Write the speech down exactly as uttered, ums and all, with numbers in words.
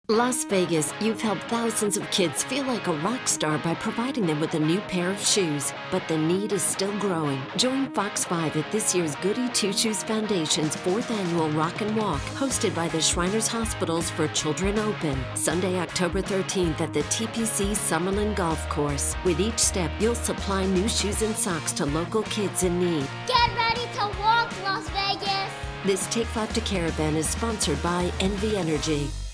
Las Vegas, you've helped thousands of kids feel like a rock star by providing them with a new pair of shoes. But the need is still growing. Join Fox five at this year's Goodie Two Shoes Foundation's fourth Annual Rockin Walk, hosted by the Shriners Hospitals for Children Open. Sunday, October thirteenth at the T P C Summerlin Golf Course. With each step, you'll supply new shoes and socks to local kids in need. Get ready to walk, Las Vegas! This Take Five to Caravan is sponsored by Envy Energy.